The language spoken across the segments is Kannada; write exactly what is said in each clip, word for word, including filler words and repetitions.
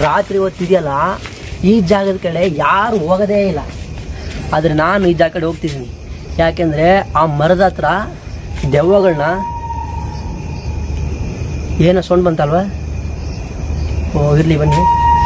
ರಾತ್ರಿ ಹೊತ್ತಿದೆಯಲ್ಲ ಈ ಜಾಗದ ಕಡೆ ಯಾರು ಹೋಗೋದೇ ಇಲ್ಲ. ಆದರೆ ನಾನು ಈ ಜಾಗ ಕಡೆ ಹೋಗ್ತಿದ್ದೀನಿ. ಯಾಕೆಂದರೆ ಆ ಮರದ ಹತ್ರ ದೆವ್ವಗಳನ್ನ ಏನೋ ಸೌಂಡ್ ಬಂತಲ್ವ. ಓ ಇರಲಿ ಬನ್ನಿ.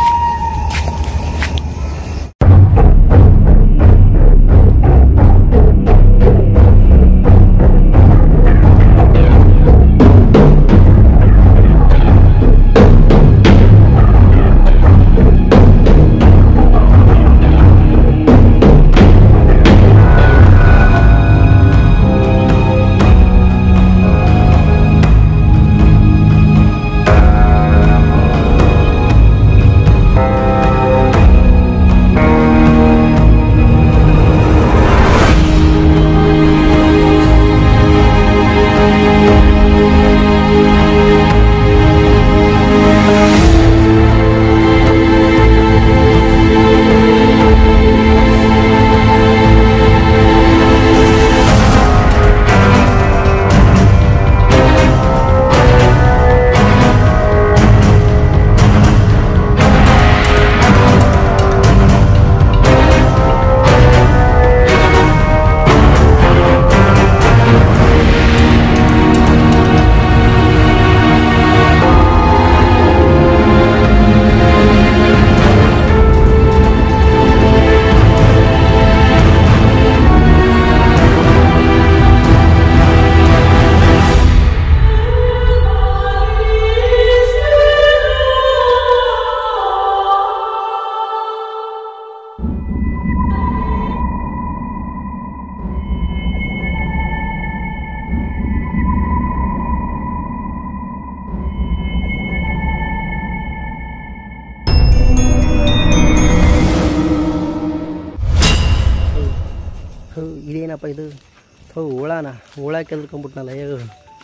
ಇದೇನಪ್ಪ ಇದು? ಥೋ ಹುಳನ ಹುಳ ಕೆದ್ಕೊಂಡ್ಬಿಟ್ನಲ್ಲ. ಹೇಳು,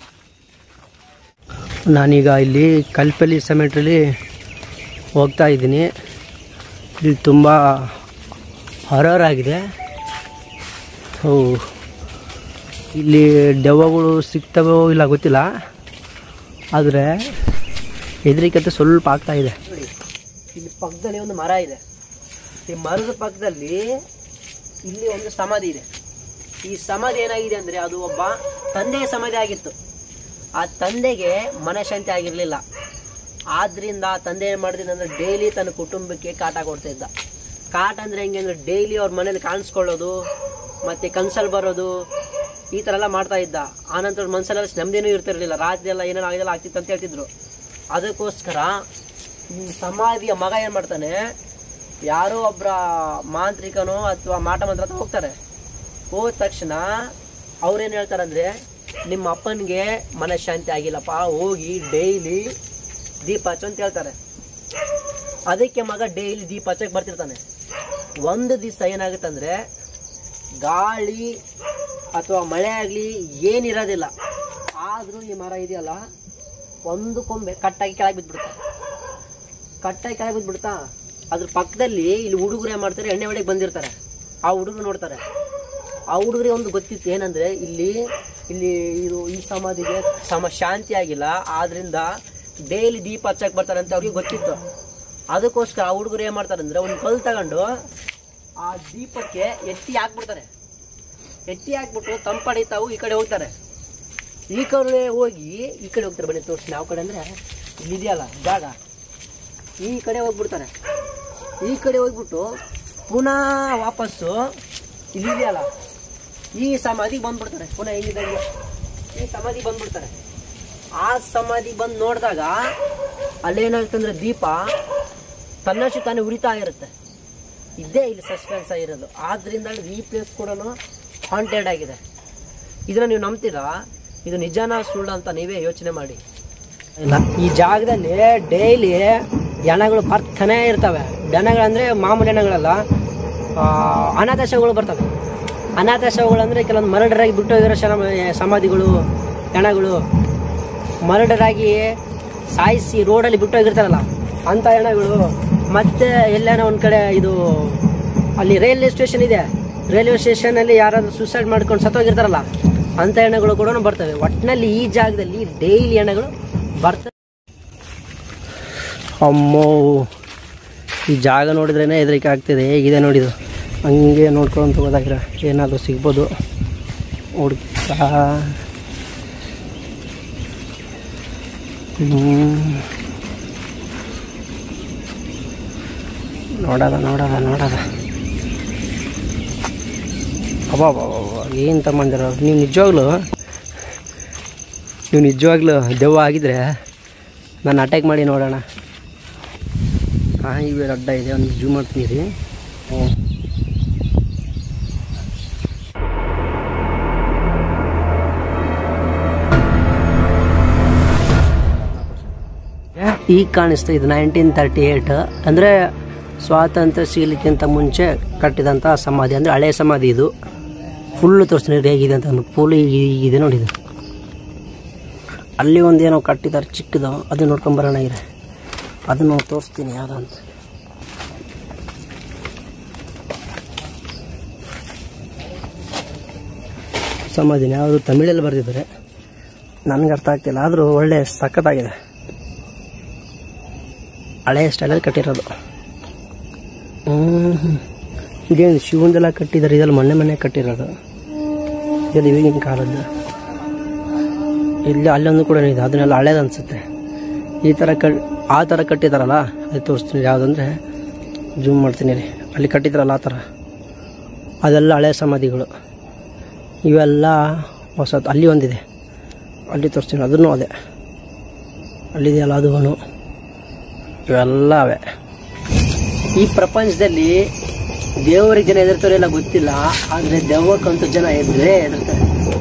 ನಾನೀಗ ಇಲ್ಲಿ ಕಲ್ಪಲ್ಲಿ ಸೆಮೆಟ್ರಲ್ಲಿ ಹೋಗ್ತಾ ಇದ್ದೀನಿ. ಇಲ್ಲಿ ತುಂಬ ಹಾರರ್ ಆಗಿದೆ. ಓ ಇಲ್ಲಿ ದೆವ್ವಗಳು ಸಿಗ್ತವೋ ಇಲ್ಲ ಗೊತ್ತಿಲ್ಲ, ಆದರೆ ಹೆದರಿಕತೆ ಸ್ವಲ್ಪ ಆಗ್ತಾ ಇದೆ. ಇಲ್ಲಿ ಪಕ್ಕದಲ್ಲಿ ಒಂದು ಮರ ಇದೆ. ಈ ಮರದ ಪಕ್ಕದಲ್ಲಿ ಇಲ್ಲಿ ಒಂದು ಸಮಾಧಿ ಇದೆ. ಈ ಸಮಾಧಿ ಏನಾಗಿದೆ ಅಂದರೆ ಅದು ಒಬ್ಬ ತಂದೆಯ ಸಮಾಧಿ ಆಗಿತ್ತು. ಆ ತಂದೆಗೆ ಮನಃಶಾಂತಿ ಆಗಿರಲಿಲ್ಲ. ಆದ್ದರಿಂದ ಆ ತಂದೆ ಏನು ಮಾಡ್ತಿದ್ದ ಅಂದರೆ ಡೈಲಿ ತನ್ನ ಕುಟುಂಬಕ್ಕೆ ಕಾಟ ಕೊಡ್ತಾ ಇದ್ದ. ಕಾಟ ಅಂದರೆ ಹೆಂಗೆ ಅಂದರೆ ಡೈಲಿ ಅವ್ರ ಮನೇಲಿ ಕಾಣಿಸ್ಕೊಳ್ಳೋದು, ಮತ್ತು ಕನ್ಸಲ್ಲಿ ಬರೋದು, ಈ ಥರ ಎಲ್ಲ ಮಾಡ್ತಾ ಇದ್ದ. ಆನಂತರ ಮನಸ್ಸಲ್ಲೆಲ್ಲ ನೆಮ್ಮದಿನೂ ಇರ್ತಿರಲಿಲ್ಲ. ರಾತ್ರಿ ಎಲ್ಲ ಏನೇನು ಆಗಿದೆಲ್ಲ ಆಗ್ತಿತ್ತು ಅಂತ ಹೇಳ್ತಿದ್ರು. ಅದಕ್ಕೋಸ್ಕರ ಸಮಾಧಿಯ ಮಗ ಏನು ಮಾಡ್ತಾನೆ, ಯಾರೋ ಒಬ್ಬರ ಮಾಂತ್ರಿಕನೋ ಅಥವಾ ಮಾಟ ಮಂತ್ರ ಅಂತ ಹೋಗ್ತಾರೆ. ಹೋದ ತಕ್ಷಣ ಅವ್ರೇನು ಹೇಳ್ತಾರೆ ಅಂದರೆ, ನಿಮ್ಮ ಅಪ್ಪನಿಗೆ ಮನಃಶಾಂತಿ ಆಗಿಲ್ಲಪ್ಪ, ಹೋಗಿ ಡೈಲಿ ದೀಪ ಹಚ್ಚು ಅಂತ ಹೇಳ್ತಾರೆ. ಅದಕ್ಕೆ ಮಗ ಡೈಲಿ ದೀಪ ಹಚ್ಚಕ್ಕೆ ಬರ್ತಿರ್ತಾನೆ. ಒಂದು ದಿವಸ ಏನಾಗುತ್ತೆ ಅಂದರೆ, ಗಾಳಿ ಅಥವಾ ಮಳೆ ಆಗಲಿ ಏನಿರೋದಿಲ್ಲ, ಆದರೂ ಈ ಮರ ಇದೆಯಲ್ಲ ಒಂದು ಕೊಂಬೆ ಕಟ್ಟಾಗಿ ಕೆಳಗೆ ಬಿದ್ದುಬಿಡ್ತಾ ಕಟ್ಟಾಗಿ ಕೆಳಗೆ ಬಿದ್ದುಬಿಡ್ತಾ ಅದ್ರ ಪಕ್ಕದಲ್ಲಿ ಇಲ್ಲಿ ಹುಡುಗರು ಏನು ಮಾಡ್ತಾರೆ, ಎಣ್ಣೆ ಹೊಡೆಗೆ ಬಂದಿರ್ತಾರೆ. ಆ ಹುಡುಗರು ನೋಡ್ತಾರೆ. ಆ ಹುಡುಗರಿಗೆ ಒಂದು ಗೊತ್ತಿತ್ತು ಏನಂದರೆ, ಇಲ್ಲಿ ಇಲ್ಲಿ ಇದು ಈ ಸಮಾಧಿಗೆ ಸಮ ಶಾಂತಿ ಆಗಿಲ್ಲ, ಆದ್ರಿಂದ ಡೈಲಿ ದೀಪ ಹಚ್ಚಕ್ಕೆ ಬರ್ತಾರೆ ಅಂತ ಅವ್ರಿಗೆ ಗೊತ್ತಿತ್ತು. ಅದಕ್ಕೋಸ್ಕರ ಆ ಹುಡುಗರು ಏನು ಮಾಡ್ತಾರೆ ಅಂದರೆ, ಒಂದು ಕಲ್ಲು ತಗೊಂಡು ಆ ದೀಪಕ್ಕೆ ಎತ್ತಿ ಹಾಕ್ಬಿಡ್ತಾರೆ. ಎತ್ತಿ ಹಾಕ್ಬಿಟ್ಟು ತಂಪಡಿತಾವು ಈ ಕಡೆ ಹೋಗ್ತಾರೆ. ಈ ಕಡೆ ಹೋಗಿ ಈ ಕಡೆ ಹೋಗ್ತಾರೆ. ಬನ್ನಿ ತೋರಿಸ್ತೀನಿ ಯಾವ ಕಡೆ ಅಂದರೆ, ಇಲ್ಲಿದೆಯಲ್ಲ ಜಾಗ, ಈ ಕಡೆ ಹೋಗ್ಬಿಡ್ತಾರೆ. ಈ ಕಡೆ ಹೋಗ್ಬಿಟ್ಟು ಪುನಃ ವಾಪಸ್ಸು ಇಲ್ಲಿದೆಯಲ್ಲ ಈ ಸಮಾಧಿಗೆ ಬಂದ್ಬಿಡ್ತಾರೆ. ಪುನಃ ಇಲ್ಲಿದ್ದಂಗೆ ಈ ಸಮಾಧಿಗೆ ಬಂದ್ಬಿಡ್ತಾರೆ. ಆ ಸಮಾಧಿಗೆ ಬಂದು ನೋಡಿದಾಗ ಅಲ್ಲೇನಾಗುತ್ತೆ ಅಂದರೆ, ದೀಪ ತನ್ನಷ್ಟು ತಾನೇ ಉರಿತಾ ಇರುತ್ತೆ. ಇದೇ ಇಲ್ಲಿ ಸಸ್ಪೆನ್ಸ್ ಆಗಿರೋದು. ಆದ್ದರಿಂದ ಈ ಪ್ಲೇಸ್ ಕೂಡ ಹಾಂಟೆಡ್ ಆಗಿದೆ. ಇದನ್ನು ನೀವು ನಂಬ್ತೀರಾ? ಇದು ನಿಜಾನ ಸುಳ್ಳು ಅಂತ ನೀವೇ ಯೋಚನೆ ಮಾಡಿ. ಇಲ್ಲ, ಈ ಜಾಗದಲ್ಲಿ ಡೈಲಿ ಹೆಣಗಳು ಬರ್ತಾನೆ ಇರ್ತವೆ. ದನಗಳಂದರೆ ಮಾಮೂಲಿ ಹೆಣಗಳಲ್ಲ, ಅನಾಥ ಶವಗಳು ಬರ್ತವೆ. ಅನಾಥ ಶವಗಳು ಅಂದರೆ ಕೆಲವೊಂದು ಮರ್ಡರ್ ಆಗಿ ಬಿಟ್ಟು ಹೋಗಿರೋ ಶನ ಸಮಾಧಿಗಳು, ಹೆಣಗಳು ಮರ್ಡರ್ ಆಗಿ ಸಾಯಿಸಿ ರೋಡಲ್ಲಿ ಬಿಟ್ಟು ಹೋಗಿರ್ತಾರಲ್ಲ ಅಂಥ ಹೆಣಗಳು. ಮತ್ತು ಎಲ್ಲೇನೋ ಒಂದು ಕಡೆ ಇದು ಅಲ್ಲಿ ರೈಲ್ವೆ ಸ್ಟೇಷನ್ ಇದೆ, ರೈಲ್ವೆ ಸ್ಟೇಷನಲ್ಲಿ ಯಾರಾದರೂ ಸೂಸೈಡ್ ಮಾಡ್ಕೊಂಡು ಸತ್ತೋಗಿರ್ತಾರಲ್ಲ ಅಂಥ ಹೆಣಗಳು ಕೂಡ ಬರ್ತವೆ. ಒಟ್ಟಿನಲ್ಲಿ ಈ ಜಾಗದಲ್ಲಿ ಡೈಲಿ ಹೆಣಗಳು ಬರ್ತವೆ. ಅಮ್ಮೋ, ಈ ಜಾಗ ನೋಡಿದ್ರೇ ಹೆದರಿಕೆ ಆಗ್ತಿದೆ. ಹೇಗಿದೆ ನೋಡಿದ್ದು, ಹಂಗೆ ನೋಡ್ಕೊಂಡು ಹೋದಾಗಿರ ಏನಾದರೂ ಸಿಗ್ಬೋದು. ಹುಡುಕ್ತಾ ನೋಡೋದ ನೋಡೋದ ನೋಡೋದ ಅಬ್ಬಾ ಏನು ತಮ್ಮಂದಿರ. ನೀವು ನಿಜವಾಗ್ಲೂ ನೀವು ನಿಜವಾಗ್ಲೂ ದೆವ್ವ ಆಗಿದ್ರೆ ನಾನು ಅಟ್ಯಾಕ್ ಮಾಡಿ ನೋಡೋಣ. ಹಾಂ, ಇವೆ ಅಡ್ಡ ಇದೆ, ಒಂದು ಜೂಮ್ ಮಾಡ್ತೀನಿ ರೀ. ಹ್ಞೂ, ಈಗ ಕಾಣಿಸ್ತಾ ಇದು ನೈನ್ಟೀನ್ ತರ್ಟಿ ಏಯ್ಟ್ ಅಂದರೆ ಸ್ವಾತಂತ್ರ್ಯ ಸಿಗಲಿಕ್ಕಿಂತ ಮುಂಚೆ ಕಟ್ಟಿದಂಥ ಸಮಾಧಿ, ಅಂದರೆ ಹಳೆಯ ಸಮಾಧಿ. ಇದು ಫುಲ್ಲು ತೋರಿಸ್ತೀನಿ ಹೇಗಿದೆ ಅಂತ. ಫುಲ್ ಇದೆ ನೋಡಿದ್ದು. ಅಲ್ಲಿ ಒಂದು ಏನೋ ಕಟ್ಟಿದ್ದಾರೆ ಚಿಕ್ಕದು, ಅದು ನೋಡ್ಕೊಂಬರೋಣ ಇದೆ. ಅದನ್ನು ತೋರಿಸ್ತೀನಿ ಯಾವುದು ಅಂತ. ಸಮಾಧಿನ ಯಾವುದು ತಮಿಳಲ್ಲಿ ಬರೆದಿದ್ದಾರೆ, ನನಗೆ ಅರ್ಥ ಆಗ್ತಿಲ್ಲ. ಆದರೂ ಒಳ್ಳೆ ಸಖತ್ತಾಗಿದೆ. ಹಳೆಯ ಸ್ಟೈಲಲ್ಲಿ ಕಟ್ಟಿರೋದು. ಹ್ಞೂ, ಇದೇನು ಶಿವಂದೆಲ್ಲ ಕಟ್ಟಿದ್ದಾರೆ. ಇದೆಲ್ಲ ಮೊನ್ನೆ ಮೊನ್ನೆ ಕಟ್ಟಿರೋದು. ಇದೆಲ್ಲ ಈಗಿನ ಕಾಲದ್ದು. ಇಲ್ಲಿ ಅಲ್ಲೊಂದು ಕೂಡ ಇದೆ, ಅದನ್ನೆಲ್ಲ ಹಳೇದು ಅನಿಸುತ್ತೆ. ಈ ಥರ ಕ ಆ ಥರ ಕಟ್ಟಿದಾರಲ್ಲ, ಅದು ತೋರಿಸ್ತೀನಿ ಯಾವುದಂದರೆ. ಜೂಮ್ ಮಾಡ್ತೀನಿ ರೀ. ಅಲ್ಲಿ ಕಟ್ಟಿದ್ರಲ್ಲ ಆ ಥರ, ಅದೆಲ್ಲ ಹಳೆಯ ಸಮಾಧಿಗಳು. ಇವೆಲ್ಲ ಹೊಸದು. ಅಲ್ಲಿ ಒಂದಿದೆ, ಅಲ್ಲಿ ತೋರಿಸ್ತೀನಿ, ಅದನ್ನು ಅದೇ ಅಲ್ಲಿದೆಯಲ್ಲ ಅದು. ಇವೆಲ್ಲ ಅವೇ. ಈ ಪ್ರಪಂಚದಲ್ಲಿ ದೇವರಿಗೆ ಜನ ಹೆದರ್ತಾರೆ ಎಲ್ಲ ಗೊತ್ತಿಲ್ಲ, ಆದರೆ ದೆವ್ವಕ್ಕಂತೂ ಜನ ಎದುರೇ ಹೆದರ್ತಾರೆ.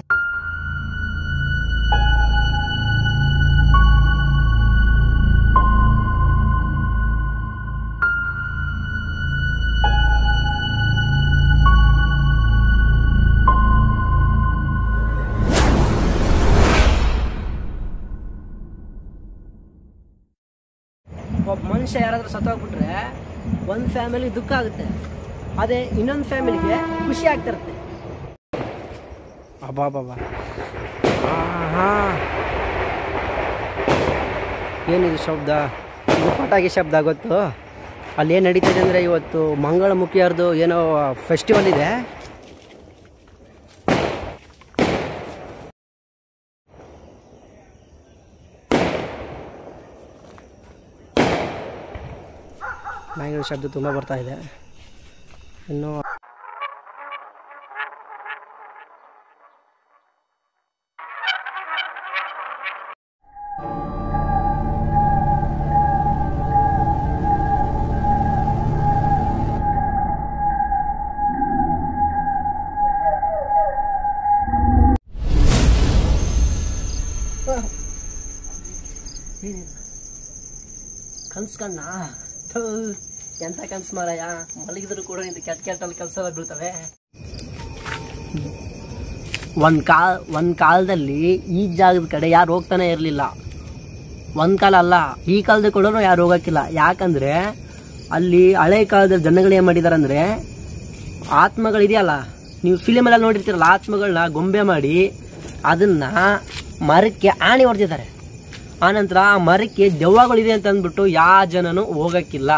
ಒಬ್ಬ ಮನುಷ್ಯ ಯಾರಾದ್ರೂ ಸತ್ತೋಗ್ಬಿಟ್ರೆ ಒಂದು ಫ್ಯಾಮಿಲಿ ದುಃಖ ಆಗುತ್ತೆ, ಅದೇ ಇನ್ನೊಂದು ಫ್ಯಾಮಿಲಿಗೆ ಖುಷಿ ಆಗ್ತಿರುತ್ತೆ. ಅಬ್ಬಾ ಬಾಬಾ, ಹಾಂ, ಏನಿದು ಶಬ್ದ? ಇದು ಪಟಾಕಿ ಶಬ್ದ ಗೊತ್ತು. ಅಲ್ಲಿ ಏನು ನಡೀತಿದೆ ಅಂದರೆ ಇವತ್ತು ಮಂಗಳಮುಖಿಯರ್ದು ಏನೋ ಫೆಸ್ಟಿವಲ್ ಇದೆ. ನಾಯಿಗಳ ಶಬ್ದ ತುಂಬ ಬರ್ತಾ ಇದೆ. ಇನ್ನು ಕನ್ಸ್ ಕಣ್ಣ ಎಂತ ಕನ್ಸು ಮಾರಾಯ. ಮಲಗಿದ್ರು ಕೂಡ ಇಂತ ಕೆಟ್ಟ ಕೆಟ್ಟಲ್ಲಿ ಕೆಲಸ ಬೀಳ್ತವೆ. ಒಂದು ಕಾಲ ಒಂದು ಕಾಲದಲ್ಲಿ ಈ ಜಾಗದ ಕಡೆ ಯಾರು ಹೋಗ್ತಾನೆ ಇರಲಿಲ್ಲ. ಒಂದು ಕಾಲ ಅಲ್ಲ, ಈ ಕಾಲದ ಕೂಡ ಯಾರು ಹೋಗಕ್ಕಿಲ್ಲ. ಯಾಕಂದರೆ ಅಲ್ಲಿ ಹಳೆ ಕಾಲದಲ್ಲಿ ಜನಗಳು ಏನು ಮಾಡಿದ್ದಾರೆ ಅಂದರೆ, ಆತ್ಮಗಳಿದೆಯಲ್ಲ, ನೀವು ಫಿಲಿಮಲ್ಲೆಲ್ಲ ನೋಡಿರ್ತೀರಲ್ಲ, ಆತ್ಮಗಳನ್ನ ಗೊಂಬೆ ಮಾಡಿ ಅದನ್ನು ಮರಕ್ಕೆ ಆಣಿ ಹೊಡೆದಿದ್ದಾರೆ. ಆನಂತರ ಆ ಮರಕ್ಕೆ ದೆವ್ವಗಳಿದೆ ಅಂತ ಅಂದ್ಬಿಟ್ಟು ಯಾವ ಜನನೂ ಹೋಗಕ್ಕಿಲ್ಲ.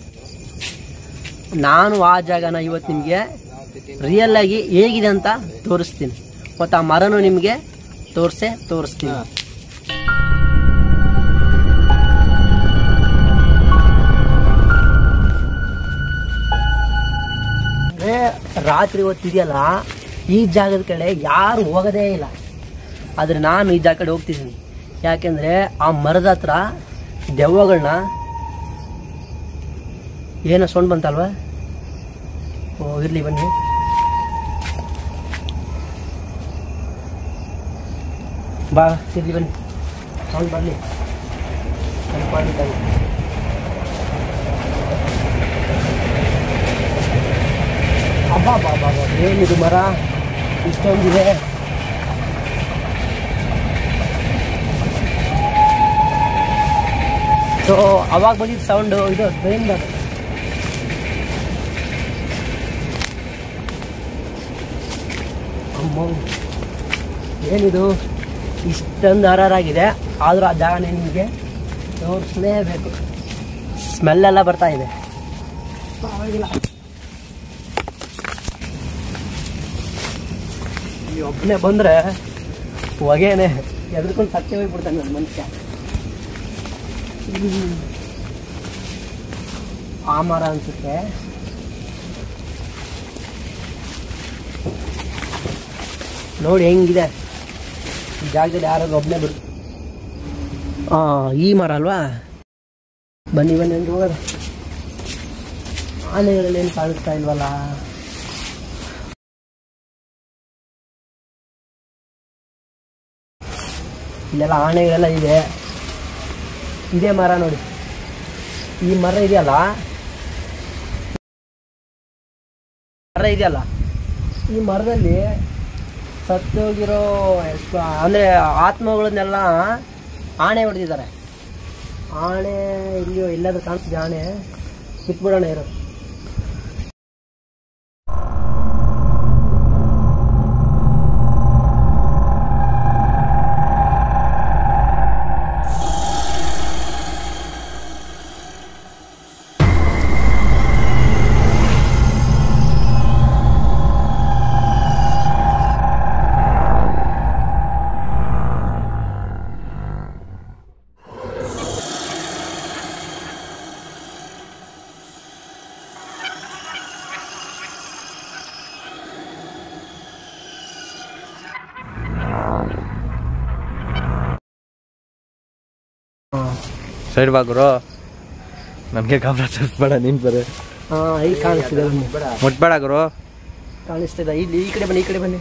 ನಾನು ಆ ಜಾಗನ ಇವತ್ತು ನಿಮಗೆ ರಿಯಲ್ ಆಗಿ ಹೇಗಿದೆ ಅಂತ ತೋರಿಸ್ತೀನಿ, ಮತ್ತು ಆ ಮರನೂ ನಿಮಗೆ ತೋರಿಸೇ ತೋರಿಸ್ತೀನಿ. ರಾತ್ರಿ ಹೊತ್ತಿದೆಯಲ್ಲ, ಈ ಜಾಗದ ಕಡೆ ಯಾರು ಹೋಗೋದೇ ಇಲ್ಲ. ಆದರೆ ನಾನು ಈ ಜಾಗ ಕಡೆ ಹೋಗ್ತಿದ್ದೀನಿ. ಯಾಕೆಂದರೆ ಆ ಮರದ ಹತ್ರ ದೆವ್ವಗಳನ್ನ, ಏನೋ ಸೌಂಡ್ ಬಂತಲ್ವ? ಓ ಇರಲಿ ಬನ್ನಿ. ಬಾ ಇರಲಿ ಬನ್ನಿ, ಸೌಂಡ್ ಬರಲಿ. ಅಬ್ಬಾ ಬಾ ಬಾ ಬಾ, ಏನಿದು ಮರ ಇಷ್ಟೊಂದಿದೆ. ಸೊ ಅವಾಗ ಬಂದಿದ್ದು ಸೌಂಡು ಇದು ಟ್ರೈನ್ ಬರ್. ಅಮ್ಮ, ಏನಿದು ಇಷ್ಟೊಂದು ಹರಾರಾಗಿದೆ. ಆದರೂ ಆ ಜಾಗನೇ ನಿಮಗೆ ತೋರಿಸಲೇಬೇಕು. ಸ್ಮೆಲ್ಲೆಲ್ಲ ಬರ್ತಾ ಇದೆ. ಪರವಾಗಿಲ್ಲ. ಈ ಒಬ್ಬನೇ ಬಂದರೆ ಹೊಗೆನೆ ಎದ್ರಕೊಂಡು ಸತ್ಯ ಹೋಗ್ಬಿಡ್ತಾನೆ ನನ್ನ ಮನುಷ್ಯ. ಆ ಮರ ಅನ್ಸುತ್ತೆ. ನೋಡಿ ಹೆಂಗಿದೆ ಈ ಜಾಗದಲ್ಲಿ, ಯಾರಾದ್ರೂ ಒಬ್ಬನೇ ಬಿಡು. ಹಾಂ, ಈ ಮರ ಅಲ್ವಾ? ಬನ್ನಿ ಬನ್ನಿ ಅಂತ ಹೋಗೋದು. ಆನೆಗಳಲ್ಲಿ ಏನು ಕಾಣಿಸ್ತಾ ಇಲ್ವಲ್ಲ? ಇಲ್ಲೆಲ್ಲ ಆನೆಗಳೆಲ್ಲ ಇದೆ. ಇದೇ ಮರ ನೋಡಿ, ಈ ಮರ ಇದೆಯಲ್ಲ, ಮರ ಇದೆಯಲ್ಲ ಈ ಮರದಲ್ಲಿ ಸತ್ತೋಗಿರೋ ಎಷ್ಟು ಅಂದರೆ ಆತ್ಮಗಳನ್ನೆಲ್ಲ ಆಣೆ ಹೊಡೆದಿದ್ದಾರೆ. ಆಣೆ ಇಲ್ಲಿಯೋ ಎಲ್ಲಾದ್ರೂ ಕಾಣಿಸ್ತಿದೆ ಆಣೆ, ಕಿತ್ಬಿಡೋಣ ಇರೋ. ಸೈಡ್ ಬಾಗುರು, ನನಗೆ ಗಾಬರ ಚಸ್ಬೇಡ, ನೀನು ಬರೇ. ಹಾಂ, ಈಗ ಕಾಣಿಸ್ತಿದೆ. ಮುಟ್ಬೇಡ ಗುರು, ಕಾಣಿಸ್ತಿದೆ. ಇಲ್ಲಿ ಈ ಕಡೆ ಬನ್ನಿ, ಈ ಕಡೆ ಬನ್ನಿ.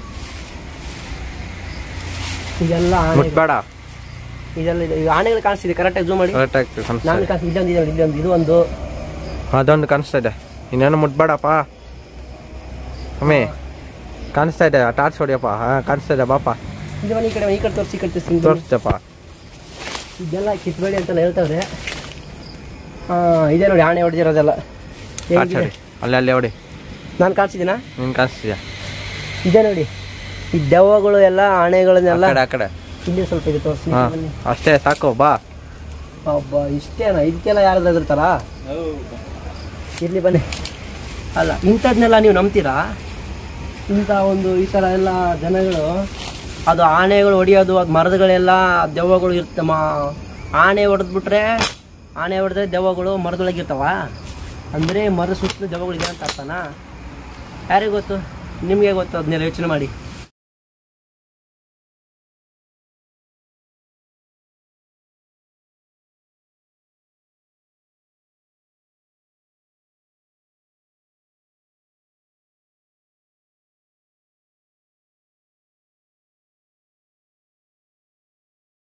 ಇದೆಲ್ಲ ಮುಟ್ಬೇಡ. ಇದೆಲ್ಲ ಇದು ಆನೆಗಳು ಕಾಣಿಸ್ತಿದೆ. ಕರೆಕ್ಟಾಗಿ ಝೂಮ್ ಮಾಡಿ. ಕರೆಕ್ಟಾಗಿ ನಾನು ಕಾಣಿಸ್ತಿದೆ. ಇಲ್ಲೊಂದು ಇದೆ, ಇಲ್ಲೊಂದು, ಇದು ಒಂದು, ಅದೊಂದು ಕಾಣಿಸ್ತಾ ಇದೆ. ಇನ್ನೇನು ಮುಟ್ಬೇಡಪ್ಪ ಅಮ್ಮಿ, ಕಾಣಿಸ್ತಾ ಇದೆ. ಟಾರ್ಚ್ ಹೊಡಿಯಪ್ಪ. ಹಾಂ, ಕಾಣಿಸ್ತಾ ಇದೆ. ಬಾಪ ಇದು ಬನ್ನಿ, ಈ ಕಡೆ ಈ ಕಡೆ ತೋರಿಸಿ, ಈ ಕಡೆ ತೋರಿಸಿ, ತೋರಿಸ್ತಪ್ಪ. ಇದೆಲ್ಲ ಕಿತ್ಬೇಡಿ ಅಂತೆಲ್ಲ ಹೇಳ್ತಾವ್ರೆ. ಹಾಂ, ಇದೆ ನೋಡಿ ಆಣೆ ಹೊಡೆದಿರೋದೆಲ್ಲ. ಅಲ್ಲೇ ಅಲ್ಲೇ ಹೊಡಿ. ನಾನು ಕಾಣಿಸಿದ್ದೀನಾ? ನೀನು ಕಾಣಿಸ್ತೀಯಾ? ಇದೆ ನೋಡಿ, ಈ ದೆವ್ವಗಳು ಎಲ್ಲ ಆಣೆಗಳನ್ನೆಲ್ಲ ಆ ಕಡೆ ಇಲ್ಲಿ ಸ್ವಲ್ಪ ಇದೆ, ತೋರಿಸಿ. ಅಷ್ಟೇ ಸಾಕು, ಬಾ. ಒಬ್ಬ ಇಷ್ಟೇನಾ? ಇದಕ್ಕೆಲ್ಲ ಯಾರಾದ್ರೂ ಹೆದರ್ತಾರ? ಇರ್ಲಿ ಬನ್ನಿ. ಅಲ್ಲ, ಇಂಥದ್ನೆಲ್ಲ ನೀವು ನಂಬ್ತೀರಾ? ಇಂಥ ಒಂದು ಈ ಥರ ಎಲ್ಲ ಜನಗಳು, ಅದು ಆನೆಗಳು ಹೊಡಿಯೋದು, ಅದು ಮರದಗಳೆಲ್ಲ ದೆವ್ವಗಳು ಇರ್ತ ಮಾ ಆನೆ ಹೊಡೆದ್ಬಿಟ್ರೆ, ಆನೆ ಹೊಡೆದ್ರೆ ದೆವ್ವಗಳು ಮರದೊಳಗಿರ್ತಾವ ಅಂದರೆ ಮರದ ಸುತ್ತಲೂ ದೆವ್ವಗಳು ಇದೆ ಅಂತ ಅರ್ಥನಾ? ಯಾರಿಗೆ ಗೊತ್ತು? ನಿಮಗೆ ಗೊತ್ತು, ಅದನ್ನೆಲ್ಲ ಯೋಚನೆ ಮಾಡಿ.